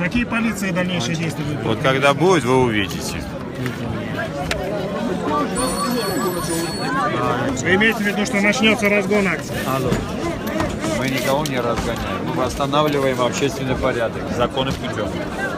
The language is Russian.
Какие полиции дальнейшие действия будут? Вот когда будет, вы увидите. Вы имеете в виду, что начнется разгон акции? Мы никого не разгоняем. Мы восстанавливаем общественный порядок законным путем.